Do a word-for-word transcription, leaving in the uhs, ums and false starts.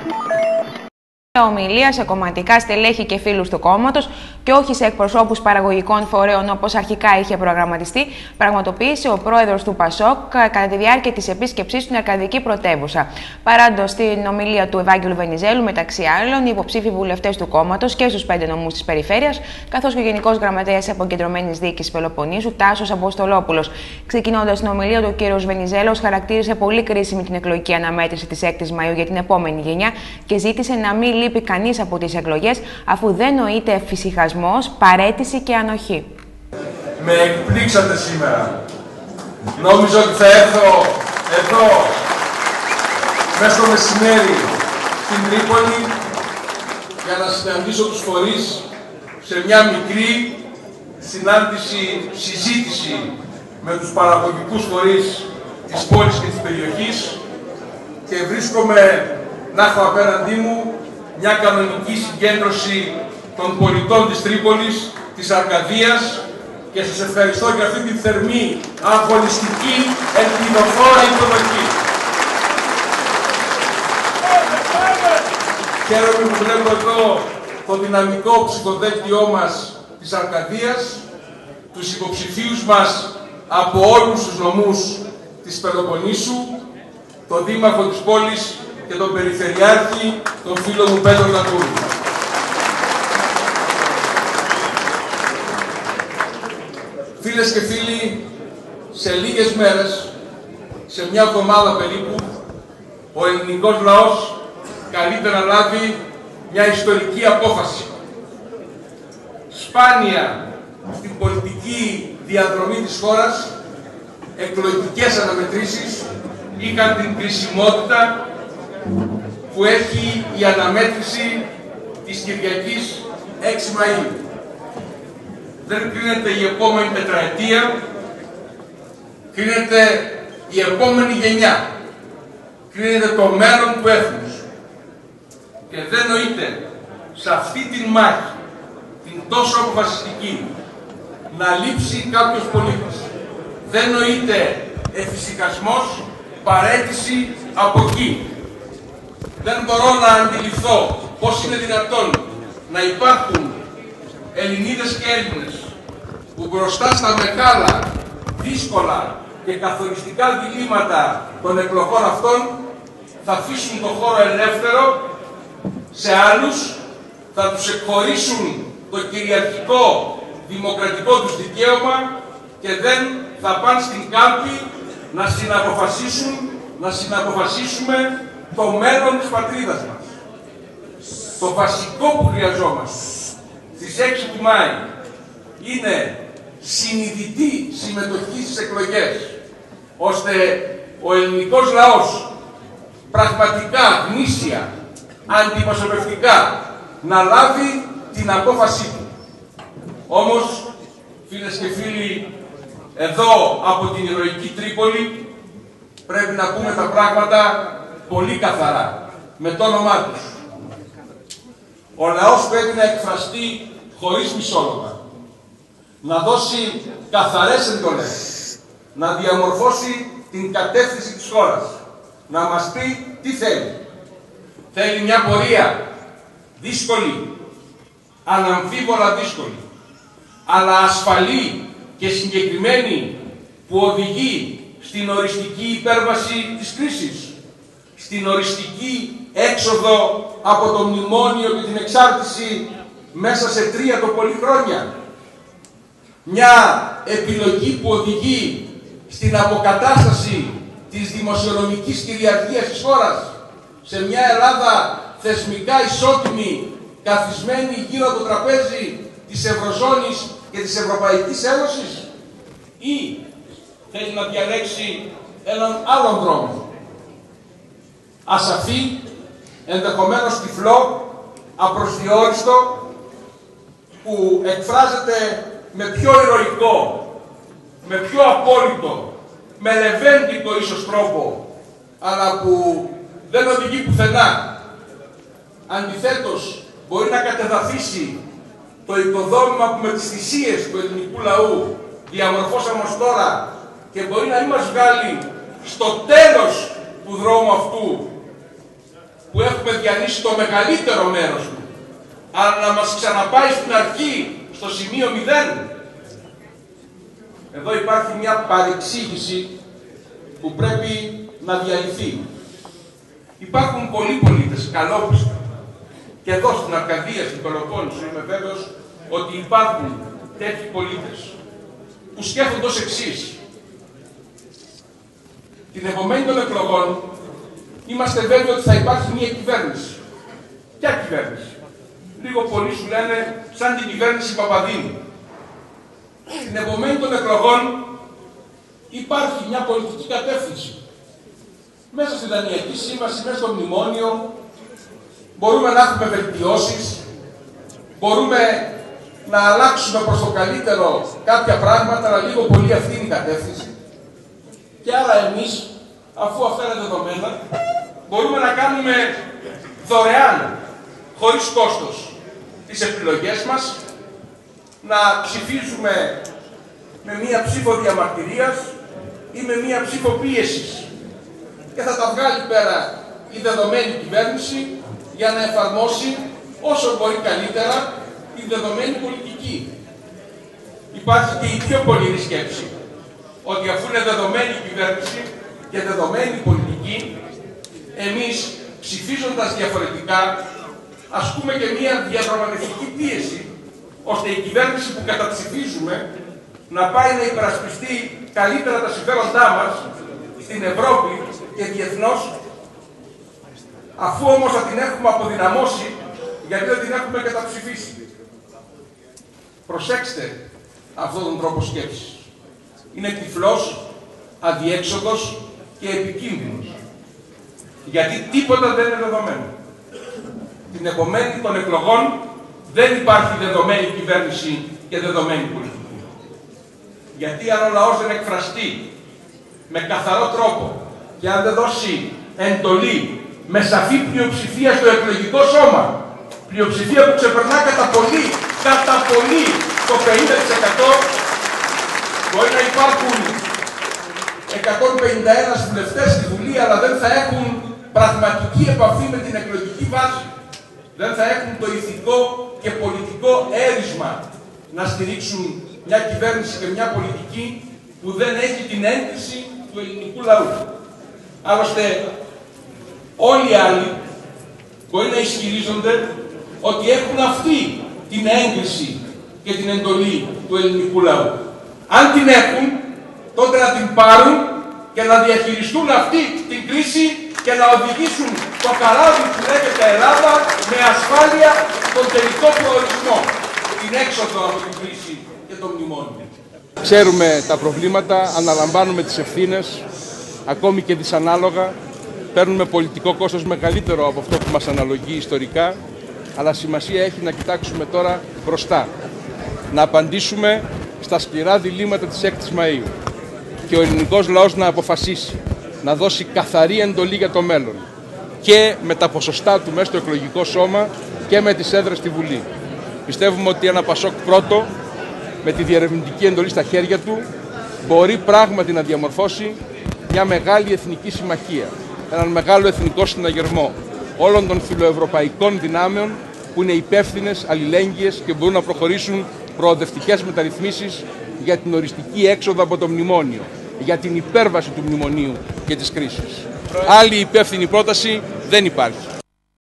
Ομιλία σε κομματικά στελέχη και φίλους του κόμματος και όχι σε εκπροσώπους παραγωγικών φορέων όπως αρχικά είχε προγραμματιστεί, πραγματοποίησε ο πρόεδρος του ΠΑΣΟΚ κατά τη διάρκεια της επίσκεψής του στην Αρκαδική πρωτεύουσα. Παράντως στην ομιλία του Ευάγγελου Βενιζέλου, μεταξύ άλλων, οι υποψήφοι βουλευτές του κόμματος και στους πέντε νομούς της περιφέρειας, καθώς και ο Γενικός Γραμματέας Αποκεντρωμένης Διοίκησης Πελοποννήσου, Τάσος Αποστολόπουλος. Ξεκινώντας την ομιλία του, ο κ. Βενιζέλος χαρακτήρισε πολύ κρίσιμη την εκλογική αναμέτρηση της έκτης Μαΐου για την επόμενη γενιά και ζήτησε να μην λείπει κανείς από τις εκλογές, αφού δεν νοείται εφησυχασμός, παραίτηση και ανοχή. Με εκπλήξατε σήμερα. Νόμιζα ότι θα έρθω εδώ, μέσα στο μεσημέρι, στην Τρίπολη, για να συναντήσω τους φορείς σε μια μικρή συνάντηση, συζήτηση με τους παραγωγικούς φορείς της πόλης και της περιοχής, και βρίσκομαι να έχω απέναντί μου μια κανονική συγκέντρωση των πολιτών της Τρίπολης, της Αρκαδίας, και σας ευχαριστώ για αυτή τη θερμή, αγωνιστική, ελπιδοφόρα υποδοχή. Χαίρομαι που βλέπω εδώ το δυναμικό ψηφοδέλτιό μας της Αρκαδίας, τους υποψηφίους μας από όλους τους νομούς της Πελοποννήσου, τον δήμαρχο της πόλης και τον περιφερειάρχη, τον φίλο μου Πέτρο Τακούρη. Φίλες και φίλοι, σε λίγες μέρες, σε μια εβδομάδα περίπου, ο ελληνικός λαός καλείται να λάβει μια ιστορική απόφαση. Σπάνια στην πολιτική διαδρομή της χώρας, εκλογικές αναμετρήσεις είχαν την κρισιμότητα που έχει η αναμέτρηση της Κυριακής έξι Μαΐου. Δεν κρίνεται η επόμενη τετραετία, κρίνεται η επόμενη γενιά, κρίνεται το μέλλον του έθνους. Και δεν νοείται σε αυτή την μάχη, την τόσο αποφασιστική, να λείψει κάποιος πολίτης. Δεν νοείται εφησυχασμός, παραίτηση από εκεί. Δεν μπορώ να αντιληφθώ πώς είναι δυνατόν να υπάρχουν Ελληνίδες και Έλληνες που μπροστά στα μεγάλα, δύσκολα και καθοριστικά διλήμματα των εκλογών αυτών θα αφήσουν τον χώρο ελεύθερο σε άλλους, θα τους εκχωρήσουν το κυριαρχικό δημοκρατικό τους δικαίωμα και δεν θα πάνε στην κάλπη να συναποφασίσουν, να συναποφασίσουμε το μέλλον της πατρίδας μας. Το βασικό που χρειαζόμαστε στις έξι του Μάη είναι συνειδητή συμμετοχή στις εκλογές, ώστε ο ελληνικός λαός πραγματικά, γνήσια, αντιπροσωπευτικά να λάβει την απόφασή του. Όμως, φίλες και φίλοι, εδώ από την ηρωική Τρίπολη πρέπει να πούμε τα πράγματα πολύ καθαρά, με το όνομά τους. Ο λαός πρέπει να εκφραστεί χωρίς μισόλογα, να δώσει καθαρές εντολές, να διαμορφώσει την κατεύθυνση της χώρας, να μας πει τι θέλει. Θέλει μια πορεία δύσκολη, αναμφίβολα δύσκολη, αλλά ασφαλή και συγκεκριμένη, που οδηγεί στην οριστική υπέρβαση της κρίσης, στην οριστική έξοδο από το μνημόνιο και την εξάρτηση μέσα σε τρία το πολύ χρόνια. Μια επιλογή που οδηγεί στην αποκατάσταση της δημοσιονομικής κυριαρχίας της χώρας, σε μια Ελλάδα θεσμικά ισότιμη, καθισμένη γύρω από το τραπέζι της Ευρωζώνης και της Ευρωπαϊκής Ένωσης, ή θέλει να διαλέξει έναν άλλον δρόμο, ασαφή, ενδεχομένως τυφλό, απροσδιόριστο, που εκφράζεται με πιο ηρωικό, με πιο απόλυτο, με λεβέντικο ίσως τρόπο, αλλά που δεν οδηγεί πουθενά. Αντιθέτως, μπορεί να κατεδαφίσει το οικοδόμημα που με τις θυσίες του ελληνικού λαού διαμορφώσαμε ως τώρα και μπορεί να μην μας βγάλει στο τέλος του δρόμου αυτού που έχουμε έχουμε διανύσει το μεγαλύτερο μέρος του, αλλά να μας ξαναπάει στην αρχή, στο σημείο μηδέν. Εδώ υπάρχει μια παρεξήγηση που πρέπει να διαλυθεί. Υπάρχουν πολλοί πολίτες καλόπιστοι και εδώ στην Αρκαδία, στην Πελοπόννησο, είμαι βέβαιος ότι υπάρχουν τέτοιοι πολίτες που σκέφτονται ως εξής. Την επομένη των εκλογών είμαστε βέβαιοι ότι θα υπάρχει μια κυβέρνηση. Ποια κυβέρνηση? Λίγο πολλοί σου λένε σαν την κυβέρνηση Παπαδίνου. Την επομένη των εκλογών υπάρχει μια πολιτική κατεύθυνση. Μέσα στη Δανειακή Σύμβαση, μέσα στο μνημόνιο, μπορούμε να έχουμε βελτιώσεις, μπορούμε να αλλάξουμε προς το καλύτερο κάποια πράγματα, αλλά λίγο πολύ αυτή είναι η κατεύθυνση. Και άρα εμείς, αφού αυτά είναι δεδομένα, μπορούμε να κάνουμε δωρεάν, χωρίς κόστος, τις επιλογές μας, να ψηφίζουμε με μία ψήφο διαμαρτυρίας ή με μία ψήφο πίεσης. Και θα τα βγάλει πέρα η δεδομένη κυβέρνηση για να εφαρμόσει όσο μπορεί καλύτερα τη δεδομένη πολιτική. Υπάρχει και η πιο πολυρή σκέψη, ότι αφού είναι δεδομένη η κυβέρνηση και δεδομένη η πολιτική, εμείς ψηφίζοντας διαφορετικά ασκούμε και μία διαδραματευτική πίεση, ώστε η κυβέρνηση που καταψηφίζουμε να πάει να υπερασπιστεί καλύτερα τα συμφέροντά μας στην Ευρώπη και διεθνώς, αφού όμως θα την έχουμε αποδυναμώσει γιατί δεν την έχουμε καταψηφίσει. Προσέξτε αυτόν τον τρόπο σκέψης. Είναι τυφλός, αδιέξοδος και επικίνδυνος. Γιατί τίποτα δεν είναι δεδομένο. Την επομένη των εκλογών δεν υπάρχει δεδομένη κυβέρνηση και δεδομένη πολιτική. Γιατί αν ο λαός δεν εκφραστεί με καθαρό τρόπο και αν δεν δώσει εντολή με σαφή πλειοψηφία στο εκλογικό σώμα, πλειοψηφία που ξεπερνά κατά πολύ, κατά πολύ το πενήντα τοις εκατό, μπορεί να υπάρχουν εκατόν πενήντα ένα βουλευτές στη Βουλή, αλλά δεν θα έχουν πραγματική επαφή με την εκλογική βάση. Δεν θα έχουν το ηθικό και πολιτικό έρισμα να στηρίξουν μια κυβέρνηση και μια πολιτική που δεν έχει την έγκριση του ελληνικού λαού. Άλλωστε, όλοι οι άλλοι μπορεί να ισχυρίζονται ότι έχουν αυτή την έγκριση και την εντολή του ελληνικού λαού. Αν την έχουν, τότε να την πάρουν και να διαχειριστούν αυτή την κρίση και να οδηγήσουν το καράβι που λέγεται Ελλάδα με ασφάλεια τον τελικό προορισμό, την έξοδο από την κρίση και το μνημόνιο. Ξέρουμε τα προβλήματα, αναλαμβάνουμε τις ευθύνες, ακόμη και δυσανάλογα, παίρνουμε πολιτικό κόστος μεγαλύτερο από αυτό που μας αναλογεί ιστορικά, αλλά σημασία έχει να κοιτάξουμε τώρα μπροστά, να απαντήσουμε στα σκληρά διλήμματα της έκτης Μαΐου και ο ελληνικός λαός να αποφασίσει, να δώσει καθαρή εντολή για το μέλλον και με τα ποσοστά του μέσα στο εκλογικό σώμα και με τις έδρες στη Βουλή. Πιστεύουμε ότι ένα Πασόκ πρώτο, με τη διερευνητική εντολή στα χέρια του, μπορεί πράγματι να διαμορφώσει μια μεγάλη εθνική συμμαχία, έναν μεγάλο εθνικό συναγερμό όλων των φιλοευρωπαϊκών δυνάμεων που είναι υπεύθυνες, αλληλέγγυες και μπορούν να προχωρήσουν προοδευτικές μεταρρυθμίσεις για την οριστική έξοδο από το μνημόνιο, για την υπέρβαση του μνημονίου και της κρίσης. Άλλη υπεύθυνη πρόταση δεν υπάρχει.